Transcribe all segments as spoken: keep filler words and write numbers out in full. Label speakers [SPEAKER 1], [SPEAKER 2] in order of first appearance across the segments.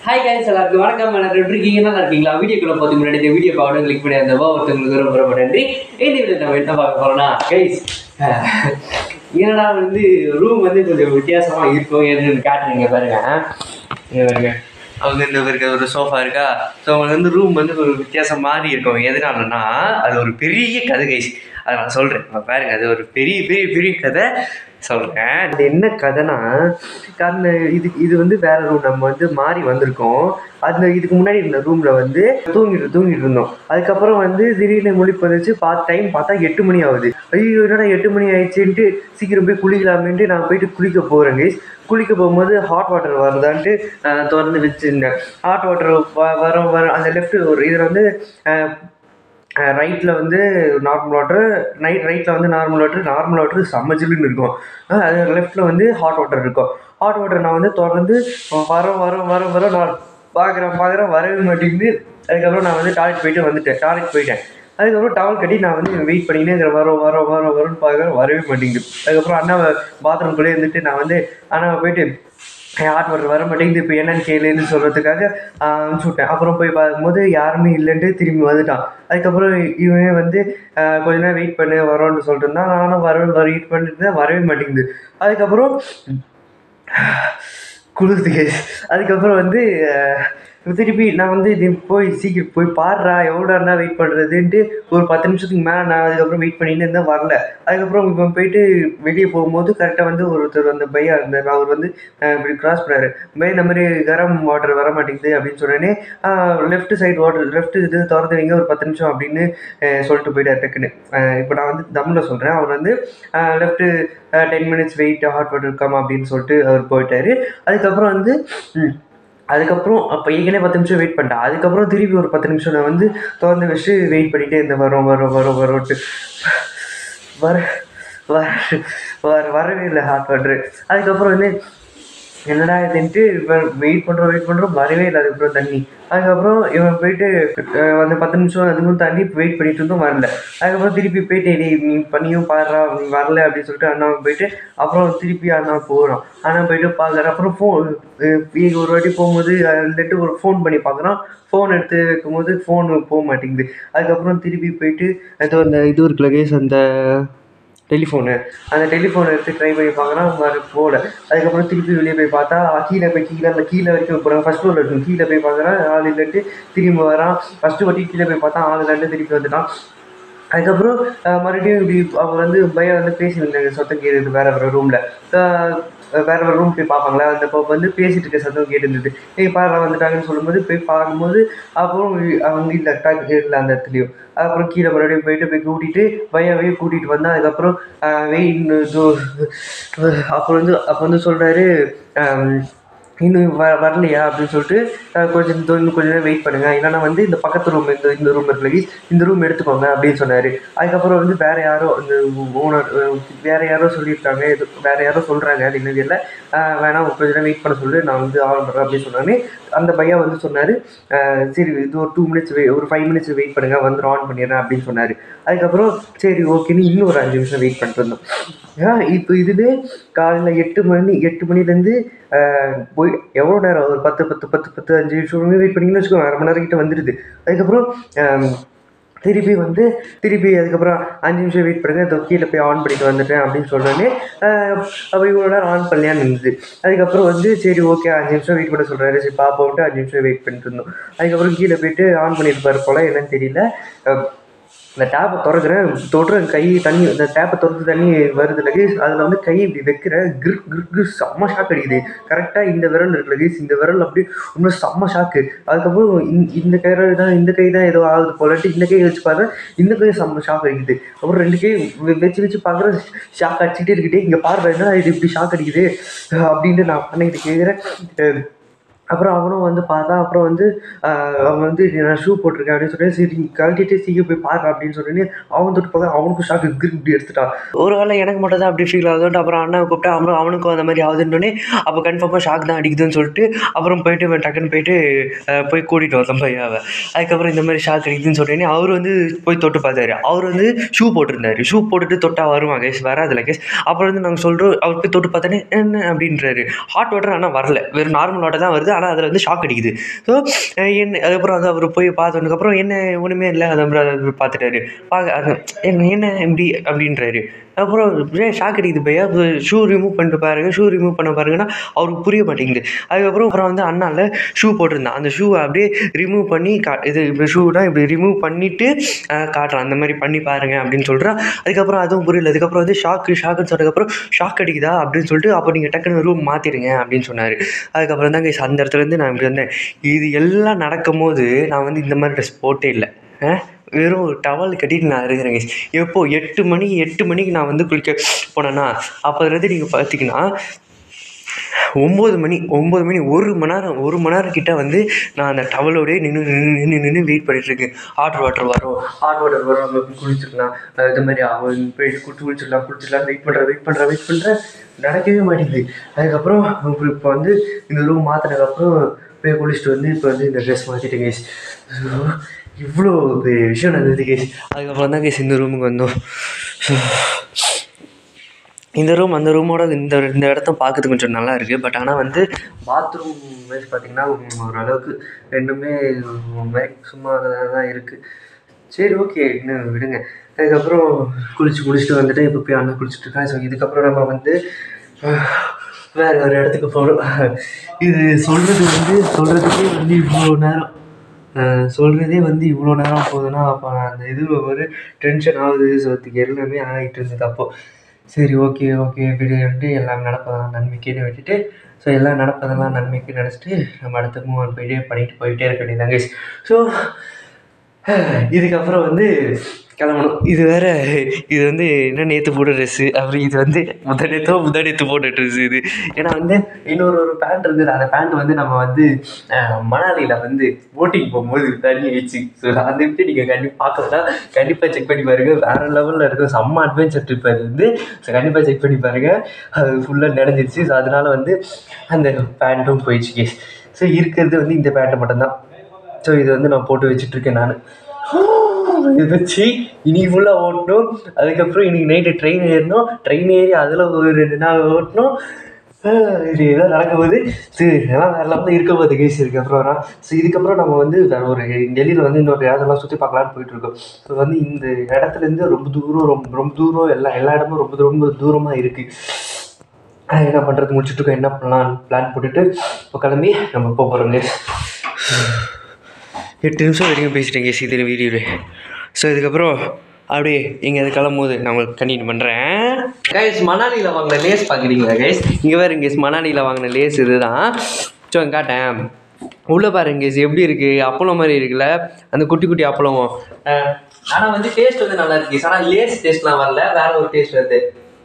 [SPEAKER 1] Hi guys, எல்லாருக்கும் வணக்கம். எல்லாரும் எப்படி இருக்கீங்க? நல்லா இருக்கீங்களா? வீடியோக்குள்ள பார்த்து முன்னாடி இந்த வீடியோ பாவம் கிளிக் பண்ணி அந்த ஒருத்தவங்களுக்கு ரொம்ப ரொம்ப நன்றி. இந்த வீடியோ நம்ம என்ன பார்க்க போறோம்னா கைஸ், என்னடா வந்து ரூம் வந்து கொஞ்சம் வித்தியாசமா இருக்கும் எதுன்னு காட்டுறீங்க பாருங்க. பாருங்க, அவங்க இந்த இருக்க ஒரு சோஃபா இருக்கா. ஸோ அவங்களுக்கு வந்து ரூம் வந்து ஒரு வித்தியாசம் மாதிரி இருக்கும். எதனாலன்னா அது ஒரு பெரிய கதை கைஸ். அதை நான் சொல்கிறேன் பாருங்க. அது ஒரு பெரிய பெரிய பெரிய கதை சொல்கிறேன். அது என்ன கதைனா, அந்த இது இது வந்து வேற ரூம் நம்ம வந்து மாறி வந்திருக்கோம். அந்த இதுக்கு முன்னாடி இருந்த ரூமில் வந்து தூங்கிட்டு தூங்கிட்டு இருந்தோம். அதுக்கப்புறம் வந்து திடீர்னு முழிப்பு வந்துச்சு. பார்த்து டைம் பார்த்தா எட்டு மணி ஆகுது. ஐயோ என்னடா எட்டு மணி ஆயிடுச்சுன்ட்டு சீக்கிரம் போய் குளிக்கலாமேன்ட்டு நான் போயிட்டு குளிக்க போகிறேன் கைஸ். குளிக்க போகும்போது ஹாட் வாட்டர் வருதான்ட்டு திறந்து வச்சுருந்தேன். ஹாட் வாட்டர் வர வர அந்த லெஃப்ட் ஒரு இதில் வந்து ரைட்டில் வந்து நார்மல் வாட்ரு, நைட் ரைட்டில் வந்து நார்மல் வாட்ரு நார்மல் வாட்ரு செம்ம ஜில்லுன்னு இருக்கும். அது லெஃப்ட்டில் வந்து ஹாட் வாட்டர் இருக்கும். ஹாட் வாட்டர் நான் வந்து திறந்து வர வர வர வர நான் பார்க்குறேன் பார்க்குறேன் வரவே மாட்டேங்குது. அதுக்கப்புறம் நான் வந்து டாய்லெட் போயிட்டு வந்துட்டேன் டாய்லெட் போயிட்டேன் அதுக்கப்புறம் டவல் கட்டி நான் வந்து வெயிட் பண்ணினே இருக்கிறேன். வரோம் வரோம் வரோம் வரும்னு பார்க்குறேன், வரவே மாட்டேங்குது. அதுக்கப்புறம் அண்ணாவை பாத்ரூம்குள்ளே இருந்துட்டு நான் வந்து அண்ணாவை போயிட்டு ஹாட் வாட்டர் வர மாட்டேங்குது, இப்போ என்னன்னு கேளுன்னு சொல்கிறதுக்காக அனுப்பிச்சி விட்டேன். அப்புறம் போய் பார்க்கும்போது யாருமே இல்லைன்ட்டு திரும்பி வந்துட்டான். அதுக்கப்புறம் இவனே வந்து கொஞ்ச நேரம் வெயிட் பண்ணு வரோன்னு சொல்லிட்டு இருந்தான். நானும் வர வெயிட் பண்ணிட்டு இருந்தேன், வரவே மாட்டேங்குது. அதுக்கப்புறம் குளிர்ந்து அதுக்கப்புறம் வந்து திருப்பி நான் வந்து இது போய் சீக்கிரம் போய் பாடுறா எவ்வளோடா வெயிட் பண்ணுறதுன்ட்டு ஒரு பத்து நிமிஷத்துக்கு மேலே நான் அதுக்கப்புறம் வெயிட் பண்ணிட்டு இருந்தேன், வரல. அதுக்கப்புறம் இப்போ போயிட்டு வெளியே போகும்போது கரெக்டாக வந்து ஒருத்தர் அந்த பையா இருந்தார். அவர் வந்து இப்படி கிராஸ் பண்ணார். பை இந்த மாதிரி கரம் வாட்டர் வர மாட்டேங்குது அப்படின்னு சொன்னோன்னே லெஃப்ட் சைடு வாட்டர் லெஃப்ட் இது திறந்து வைங்க ஒரு பத்து நிமிஷம் அப்படின்னு சொல்லிட்டு போயிட்டார் டக்குன்னு. இப்போ நான் வந்து தமிழில் சொல்கிறேன். அவர் வந்து left ten minutes wait hot water இருக்காமா அப்படின்னு சொல்லிட்டு அவர் போயிட்டார். அதுக்கப்புறம் வந்து அதுக்கப்புறம் அப்போ ஏற்கனவே பத்து நிமிஷம் வெயிட் பண்ணிட்டேன். அதுக்கப்புறம் திருப்பி ஒரு பத்து நிமிஷம் நான் வந்து திறந்து வச்சு வெயிட் பண்ணிகிட்டே இருந்தேன். வரோம் வரோம் வரோம் வரோன்ட்டு வர வர வர வரவே இல்லை ஹாட் வாட்டரு. அதுக்கப்புறம் வந்து என்னடா இதுன்ட்டு இப்போ வெயிட் பண்ணுறோம் வெயிட் பண்ணுறோம் வரவே இல்லை. அதுக்கப்புறம் தண்ணி அதுக்கப்புறம் இவன் போயிட்டு வந்து பத்து நிமிஷம் அதுக்கும் தண்ணி வெயிட் பண்ணிட்டு இருந்தோம், வரல. அதுக்கப்புறம் திருப்பி போயிட்டு நீ பண்ணியும் பாடுறா வரல அப்படின்னு சொல்லிட்டு அண்ணாவை போயிட்டு அப்புறம் திருப்பி அண்ணா போகிறோம். அண்ணா போயிட்டு பார்க்குறேன். அப்புறம் ஃபோன் ஒரு வாட்டி போகும்போது வந்துட்டு ஒரு ஃபோன் பண்ணி பார்க்குறோம். ஃபோன் எடுத்து வைக்கும்போது ஃபோனு போக மாட்டேங்குது. அதுக்கப்புறம் திருப்பி போயிட்டு ஏதோ அந்த இது இருக்குல்ல கேஸ் அந்த டெலிஃபோனு அந்த டெலிஃபோனை எடுத்து ட்ரை பண்ணி பார்க்குறோம், வர போகல. அதுக்கப்புறம் திருப்பி வெளியே போய் பார்த்தா கீழே போய் கீழே அந்த கீழே வரைக்கும் போகிறாங்க. ஃபஸ்ட் ஃப்ளோரில் இருக்கும். கீழே போய் பார்க்குறேன் ஆள் இல்லைட்டு திரும்பி வரான். ஃபஸ்ட்டு வாட்டி கீழே போய் பார்த்தா ஆள் இல்லைட்டு திருப்பி வந்துட்டான். அதுக்கப்புறம் மறுபடியும் இப்படி அவங்க வந்து பையன் வந்து பேசியிருந்தாங்க, சத்தம் கேட்குது வேறு வேறு ரூமில். வேறு வேறு ரூம் போய் பார்ப்பாங்களா, அந்த இப்போ வந்து பேசிகிட்டு இருக்க சத்தம் கேட்டுருந்தது. ஏய் பாரு வந்துட்டாங்கன்னு சொல்லும்போது போய் பார்க்கும்போது அப்புறம் அவங்க இல்லை டாக் இல்லை அந்த இடத்துலையும். அதுக்கப்புறம் கீழே மறுபடியும் போயிட்டு போய் கூட்டிகிட்டு பையாவே கூட்டிகிட்டு வந்தேன். அதுக்கப்புறம் வெயிட் அப்புறம் வந்து அப்போ வந்து சொல்கிறாரு இன்னும் வ வரலையா அப்படின்னு சொல்லிட்டு கொஞ்சம் இன்னும் கொஞ்சம் நேரம் வெயிட் பண்ணுங்கள், இல்லைன்னா வந்து இந்த பக்கத்து ரூம் இந்த இந்த ரூம் இருக்குல்ல இந்த ரூம் எடுத்துக்கோங்க அப்படின்னு சொன்னார். அதுக்கப்புறம் வந்து வேறு யாரோ இந்த ஓனர் வேறு யாரோ சொல்லியிருக்காங்க, இது வேறு யாரோ சொல்கிறாங்க அது என்னது இல்லை வேணாம் கொஞ்சம் நேரம் வெயிட் பண்ண சொல்லி நான் வந்து ஆன் பண்ணுறேன் அப்படின்னு சொன்னானே. அந்த பையன் வந்து சொன்னார் சரி இது ஒரு டூ மினிட்ஸ் வெய் ஒரு ஃபைவ் மினிட்ஸ் வெயிட் பண்ணுங்கள் வந்து ஆன் பண்ணிடுறேன் அப்படின்னு சொன்னார். அதுக்கப்புறம் சரி ஓகேன்னு இன்னும் ஒரு அஞ்சு நிமிஷம் வெயிட் பண்ணிட்டு இருந்தோம். ஏன் இப்போ இதுவே காலையில் எட்டு மணி எட்டு மணிலேருந்து போய் எவ்வளோ நேரம் ஒரு பத்து பத்து பத்து பத்து அஞ்சு நிமிஷம் வெயிட் பண்ணிங்கன்னு வச்சுக்கோங்க, அரை மணி நேரம் கிட்ட வந்துடுது. அதுக்கப்புறம் திருப்பி வந்து திருப்பி அதுக்கப்புறம் அஞ்சு நிமிஷம் வெயிட் பண்ணுங்கள் இந்த கீழே போய் ஆன் பண்ணிட்டு வந்துட்டேன் அப்படின்னு சொன்னோன்னே அப்போ இவ்வளோ நேரம் ஆன் பண்ணலையான்னு இருந்தது. அதுக்கப்புறம் வந்து சரி ஓகே அஞ்சு நிமிஷம் வெயிட் பண்ண சொல்கிறாரு, சரி பாப்பாவிட்டு அஞ்சு நிமிஷம் வெயிட் பண்ணிட்டு இருந்தோம். அதுக்கப்புறம் கீழே போயிட்டு ஆன் பண்ணியிருப்பார் போல், என்னன்னு தெரியல. அந்த டேப்பை திறக்கிறேன் தொடுறேன், கை தண்ணி இந்த டேப்பை திறந்து தண்ணி வருது லகேஜ். அதில் வந்து கை இப்படி வைக்கிறேன், கிர் கிர் கிர் செம்ம ஷாக் அடிக்குது. கரெக்டாக இந்த விரல் இருக்கு லகேஜ், இந்த விரல் அப்படி ரொம்ப செம்ம ஷாக்கு. அதுக்கப்புறம் இந்த கை தான் இந்த கை தான் ஏதோ ஆகுது போலட்டு இந்த கை வச்சு பார்க்குறேன், இந்த கை செம்ம ஷாக் அடிக்குது. அப்புறம் ரெண்டு கை வச்சு வச்சு பார்க்குறேன், ஷாக் அடிச்சுட்டே இருக்கிட்டே இங்கே பாருன்னா இது இப்படி ஷாக் அடிக்குது அப்படின்ட்டு நான் பண்ணிக்கிட்டு கேட்குறேன். அப்புறம் அவனும் வந்து பார்த்தா அப்புறம் வந்து அவன் வந்து நான் ஷூ போட்டிருக்கேன் அப்படின்னு சொல்லி சரி கழட்டிட்டு சீக்கிரம் போய் பாரு அப்படின்னு சொல்லி அவன் தொட்டு பார்க்க அவனுக்கும் ஷாக்கு கிரிக் இப்படி எடுத்துட்டான். ஒரு வேளை எனக்கு மட்டும் தான் அப்படி ஃபீல் ஆகுதுன்ட்டு அப்புறம் அண்ணாவை கூப்பிட்டா அவனும் அவனுக்கும் அந்த மாதிரி ஆகுதுன்னொடனே அப்போ கன்ஃபார்மாக ஷாக் தான் அடிக்குதுன்னு சொல்லிட்டு அப்புறம் போயிட்டு டக்குன்னு போயிட்டு போய் கூட்டிகிட்டு வந்தோம் பையாவை. அதுக்கப்புறம் இந்த மாதிரி ஷாக் அடிக்குதுன்னு சொல்லிட்டேனே அவர் வந்து போய் தொட்டு பார்த்தாரு. அவர் வந்து ஷூ போட்டிருந்தாரு. ஷூ போட்டுட்டு தொட்டா வருமா கேஸ், வராதுல கேஸ். அப்புறம் வந்து நாங்கள் சொல்கிறோம் அவர் போய் தொட்டு பார்த்தோன்னே என்ன அப்படின்றாரு. ஹாட் வாட்டர் ஆனால் வரல, வெறும் நார்மல் வாட்டர் தான் வருது. ஆனால் அதில் வந்து ஷாக் அடிக்குது. ஸோ என்ன அதுக்கப்புறம் வந்து அவர் போய் பார்த்ததுக்கப்புறம் என்ன ஒன்றுமே இல்லை. அது அப்புறம் அதை பார்த்துட்டாரு. பார்க்க அது என்ன என்ன இப்படி அப்படின்றாரு. அப்புறம் ஏன் ஷாக் அடிக்குது பையா, ஷூ ரிமூவ் பண்ணிட்டு பாருங்கள், ஷூ ரிமூவ் பண்ண பாருங்கன்னா அவருக்கு புரிய மாட்டேங்குது. அதுக்கப்புறம் அப்புறம் வந்து அண்ணால ஷூ போட்டிருந்தான். அந்த ஷூவை அப்படியே ரிமூவ் பண்ணி கா இது இப்படி ஷூனா இப்படி ரிமூவ் பண்ணிவிட்டு காட்டுறான். அந்த மாதிரி பண்ணி பாருங்கள் அப்படின்னு சொல்கிறான். அதுக்கப்புறம் அதுவும் புரியல. அதுக்கப்புறம் வந்து ஷாக்கு ஷாக்குன்னு சொன்னதுக்கப்புறம் ஷாக் அடிக்குதா அப்படின்னு சொல்லிட்டு அப்போ நீங்கள் டக்குன்னு ரூம் மாற்றிடுங்க அப்படின்னு சொன்னார். அதுக்கப்புறம் தான் கைஸ் அந்த இடத்துலேருந்து நான் இப்படி வந்தேன். இது எல்லாம் நடக்கும் போது நான் வந்து இந்த மாதிரி ட்ரெஸ் போட்டே இல்லை. வெறும் ஒரு டவல் கட்டிட்டு நான் இருக்கிறேன் கைஸ். எப்போது எட்டு மணி எட்டு மணிக்கு நான் வந்து குளிக்க போனேன்னா அப்போதுலேருந்து நீங்கள் பார்த்தீங்கன்னா ஒம்பது மணி ஒம்பது மணி ஒரு மணி நேரம் ஒரு மணி நேரம் கிட்டே வந்து நான் அந்த டவலோடய நின்று நின்று நின்று நின்று வெயிட் பண்ணிகிட்ருக்கேன். ஹாட் வாட்டர் வரும் ஹாட் வாட்டர் வரும் அங்கே போய் குளிச்சுக்கலாம், இது மாதிரி அவன் போய் குளிச்சு குளிச்சிடலாம் குளிச்சிடலாம் வெயிட் பண்ணுறேன் வெயிட் பண்ணுறேன் வெயிட் பண்ணுறேன் நடக்கவே மாட்டேங்குது. அதுக்கப்புறம் இப்போ வந்து இந்த ரூம் மாற்றினதுக்கப்புறம் போய் குளிச்சுட்டு வந்து இப்போ வந்து இந்த ட்ரெஸ் மாற்றிட்டேன் கைஸ். இவ்வளோ பெரிய விஷயம் நடந்தது கைஸ். அதுக்கப்புறம் தான் கைஸ் இந்த ரூமுக்கு வந்தோம். இந்த ரூம் அந்த ரூமோட இந்த இந்த இடத்த பார்க்கறதுக்கு கொஞ்சம் நல்லா இருக்குது. பட் ஆனால் வந்து பாத்ரூம் வைஸ் பார்த்திங்கன்னா ஓரளவுக்கு ரெண்டுமே சும்மா தான் இருக்குது. சரி ஓகே இன்னும் விடுங்க. அதுக்கப்புறம் குளிச்சு குளிச்சுட்டு வந்துட்டு இப்போ போய் அண்ணன் குளிச்சுட்ருக்கேன். ஸோ இதுக்கப்புறம் நம்ம வந்து வேறு ஒரு இடத்துக்கு போகணும். இது சொல்கிறது வந்து சொல்கிறதுக்கே வந்து இவ்வளோ நேரம் சொல்கிறதே வந்து இவ்வளோ நேரம் போகுதுன்னா அப்போ அந்த இது ஒரு டென்ஷன் ஆகுது. ஸோ அதுக்கு எல்லாமே ஆகிட்டு இருந்தது அப்போது. சரி ஓகே ஓகே விட்டு எல்லாம் நடப்பதெல்லாம் நன்மைக்குன்னு விட்டுட்டு ஸோ எல்லாம் நடப்பதெல்லாம் நன்மைக்கு நினச்சிட்டு நம்ம அடுத்த மூவ் ஆன் போயிட்டே பண்ணிட்டு போயிட்டே இருக்க வேண்டியதாங்க. ஸோ இதுக்கப்புறம் வந்து கிளம்பணும். இது வேறு இது வந்து என்ன நேற்று போட்ட ட்ரெஸ்ஸு அப்புறம் இது வந்து முத நேற்றோ முத நேற்று போட்ட ட்ரெஸ்ஸு இது. ஏன்னா வந்து இன்னொரு ஒரு பேண்ட் இருந்தது. அந்த பேண்ட் வந்து நம்ம வந்து மணாலியில் வந்து போட்டிங் போகும்போது தண்ணி வச்சு ஸோ அதை விட்டு நீங்கள் கண்டிப்பாக பார்க்கறதா கண்டிப்பாக செக் பண்ணி பாருங்கள். வேறு லெவலில் இருக்கும். செம்ம அட்வென்ச்சர் ட்ரிப் அது வந்து. ஸோ கண்டிப்பாக செக் பண்ணி பாருங்கள். அது ஃபுல்லாக நடந்துருச்சு. ஸோ அதனால் வந்து அந்த பேண்ட்டும் போயிடுச்சு கேஸ். ஸோ இருக்கிறது வந்து இந்த பேண்ட்டு மட்டும்தான். ஸோ இது வந்து நான் போட்டு வச்சுட்ருக்கேன் நான். இது வச்சு இன்னைக்கு ஃபுல்லாக ஓட்டணும். அதுக்கப்புறம் இன்றைக்கி நைட்டு ட்ரெயின் ஏறணும். ட்ரெயின் ஏறி அதில் ஒரு ரெண்டு நாள் ஓட்டணும். இது எதாவது நடக்கும்போது சரி இதெல்லாம் வேறு லெவலில் இருக்க போகுது கேஸ். இதுக்கப்புறம் ஸோ இதுக்கப்புறம் நம்ம வந்து வேறு ஒரு டெல்லியில் வந்து இன்னொரு இடத்தெல்லாம் சுற்றி பார்க்கலான்னு போயிட்டுருக்கோம். ஸோ வந்து இந்த இடத்துலேருந்து ரொம்ப தூரம் ரொம்ப ரொம்ப தூரம் எல்லா எல்லா இடமும் ரொம்ப ரொம்ப தூரமாக இருக்குது. என்ன பண்ணுறது முடிச்சுட்ருக்கோம். என்ன பண்ணலாம் பிளான் போட்டுட்டு இப்போ கிளம்பி நம்ம போக போகிறோம் கேஸ். எட்டு நிமிஷம் வரைக்கும் பேசிட்டேன் கேஸ் இதில் வீடியோவில். ஸோ இதுக்கப்புறம் அப்படியே இங்கே அது கிளம்பும்போது நான் உங்களுக்கு கண்டினியூ பண்ணுறேன். கைஸ் மணாலியில் வாங்கின லேஸ் பார்க்குறீங்களா கைஸ்? இங்கே வேறு கேஸ் மணாலியில் வாங்கின லேஸ் இது தான். ஸோ காட்டேன் உள்ளே பாருங்க கேஸ் எப்படி இருக்குது. அப்பளம் மாதிரி இருக்குல்ல அந்த குட்டி குட்டி அப்பளம். ஆனால் வந்து டேஸ்ட் வந்து நல்லா இருக்கு. ஆனால் லேஸ் டேஸ்ட்லாம் வரல, வேறு ஒரு டேஸ்ட் வருது.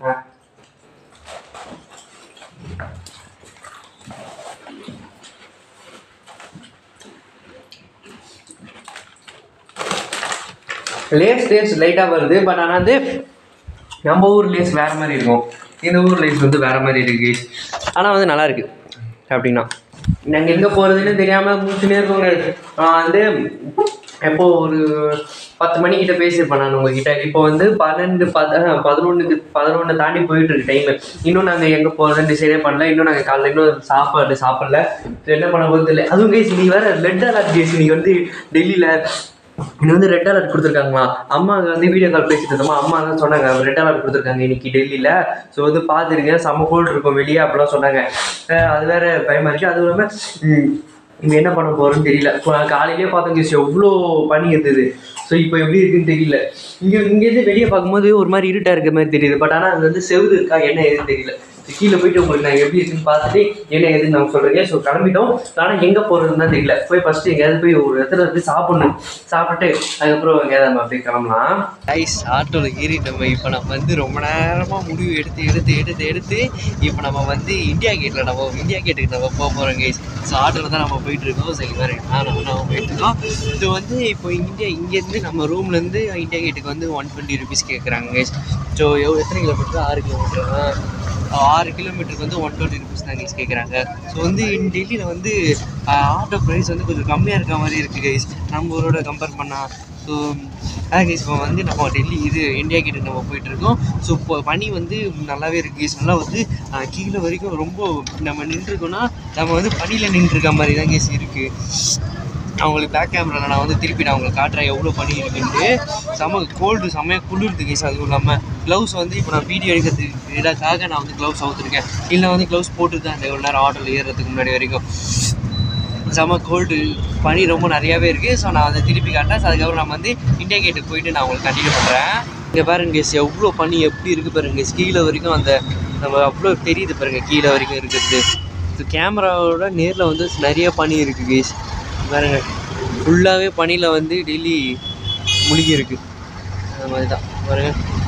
[SPEAKER 1] லேஸ் டேஸ்ட் லைட்டாக வருது. பட் ஆனால் வந்து நம்ம ஊர் லேஸ் வேறு மாதிரி இருக்கும், இந்த ஊர் லேஸ் வந்து வேறு மாதிரி இருக்குது. ஆனால் வந்து நல்லாயிருக்கு. அப்படின்னா நாங்கள் எங்கே போகிறதுன்னு தெரியாமல் மூச்சுனே இருக்கோங்க. நான் வந்து எப்போது ஒரு பத்து மணிக்கிட்ட பேசியிருப்பேன் நான் உங்ககிட்ட. இப்போ வந்து பன்னெண்டு பத பதினொன்றுக்கு பதினொன்று தாண்டி போயிட்டுருக்கு டைமு. இன்னும் நாங்கள் எங்கே போகிறதுன்னு டிசைடே பண்ணல. இன்னும் நாங்கள் காலையில் இன்னும் சாப்பாடு சாப்பிடல. என்ன பண்ண போகிறது இல்லை. அதுவும் கேஸ் நீங்கள் வேறு ரெட் அலர்ட் கேஸ். நீங்கள் வந்து டெல்லியில் இன்னும் வந்து ரெட் அலர்ட் கொடுத்துருக்காங்களா? அம்மா அங்கே வந்து வீடியோ கால் பேசிட்டு இருந்தோமா, அம்மா தான் சொன்னாங்க ரெட் அலர்ட் கொடுத்துருக்காங்க இன்னைக்கு டெல்லியில். ஸோ வந்து பார்த்துருங்க செம்ம கோல்டு இருக்கும் வெளியே அப்படிலாம் சொன்னாங்க. அது வேறு பயமாக இருக்குது. அதுவும் இல்லாமல் இங்கே என்ன பண்ண போகிறோன்னு தெரியல. காலையிலேயே பார்த்தோங்க எவ்வளோ பனி இருந்தது. ஸோ இப்போ எப்படி இருக்குன்னு தெரியல. இங்கே இங்கேருந்து வெளியே பார்க்கும்போது ஒரு மாதிரி இருட்டாக இருக்கிற மாதிரி தெரியுது. பட் ஆனால் அது வந்து செவுரு இருக்கா என்ன எதுன்னு தெரியல. கீழே போயிட்டு உங்களுக்கு நான் எப்படி இருக்குன்னு பார்த்துட்டு என்ன எதுன்னு நான் சொல்கிறேன். ஸோ கிளம்பிட்டோம். ஆனால் எங்கே போகிறதுன்னு தான் தெரியல. போய் ஃபஸ்ட்டு எங்கேயாவது போய் ஒரு இடத்துல வந்து சாப்பிட்ணும். சாப்பிட்டு அதுக்கப்புறம் எங்கேயாவது நம்ம அப்படியே கிளம்பலாம். ஐஸ் ஆட்டோவில் ஏறி நம்ம இப்போ நம்ம வந்து ரொம்ப நேரமாக முடிவு எடுத்து எடுத்து எடுத்து எடுத்து இப்போ நம்ம வந்து இந்தியா கேட்டில் நம்ம இந்தியா கேட்டுக்கு நம்ம போக போகிறோம் கைஸ். ஸோ ஆட்டோவில் தான் நம்ம போயிட்டுருக்கோம். ஸோ இங்கே நம்ம நம்ம போயிட்டுருக்கோம். இது வந்து இப்போ இந்தியா இங்கேருந்து நம்ம ரூம்லேருந்து இந்தியா கேட்டுக்கு வந்து ஒன் டுவெண்ட்டி ருபீஸ் கேட்குறாங்க கைஸ். ஸோ எவ்வளோ எத்தனை கிலோமீட்டர்? ஆறு கிலோமீட்டர் தான். ஆறு கிலோமீட்டருக்கு வந்து ஒன் டுவெண்ட்டி ருபீஸ் தான் கைஸ் கேட்குறாங்க. ஸோ வந்து டெல்லியில் வந்து ஆட்டோ ப்ரைஸ் வந்து கொஞ்சம் கம்மியாக இருக்க மாதிரி இருக்குது கைஸ் நம்ம ஊரோட கம்பேர் பண்ணால். ஸோ ஸோ அதான் கேஸ் இப்போ வந்து நம்ம டெல்லி இது இந்தியா கேட்டு நம்ம போயிட்டுருக்கோம். ஸோ இப்போ பனி வந்து நல்லாவே இருக்குது கேஸ். நல்லா வந்து கீழே வரைக்கும் ரொம்ப நம்ம நின்றுருக்கோன்னா நம்ம வந்து பனியில் நின்றுருக்க மாதிரி தான் கேஸ் இருக்குது. அவங்களுக்கு பேக் கேமராவில் நான் வந்து திருப்பி நான் அவங்களுக்கு காட்டுறேன் எவ்வளோ பனி இருக்குன்ட்டு. செம்ம கோல்டு செம்மையாக குளிர்து கேஸ். அதுவும் இல்லாமல் க்ளவுஸ் வந்து இப்போ நான் வீடியோ எடுக்கிறதுக்கு இதுக்காக நான் வந்து க்ளவுஸ் அவுத்துருக்கேன். இல்லை வந்து க்ளவுஸ் போட்டு தான் எவ்வளோ நேரம் ஆட்டோவில் ஏறுறதுக்கு முன்னாடி வரைக்கும். செம்ம கோல்டு பனி ரொம்ப நிறையாவே இருக்குது. ஸோ நான் அதை திருப்பி காட்டேன். ஸோ அதுக்கப்புறம் நம்ம வந்து இந்தியா கேட்டுக்கு போயிட்டு நான் உங்களுக்கு கண்டினியூ பண்ணுறேன். இங்கே பாருங்க கேஸ் எவ்வளோ பனி எப்படி இருக்குது பாருங்க கேஸ். கீழே வரைக்கும் அந்த நம்ம அவ்வளோ தெரியுது பாருங்கள் கீழே வரைக்கும் இருக்கிறது. ஸோ கேமராவோட நேரில் வந்து நிறைய பனி இருக்குது கேஸ். பாருங்க ஃபுல்லாகவே பனியில் வந்து டெல்லி முழுகி இருக்குது. அந்த மாதிரி தான் பாருங்கள்.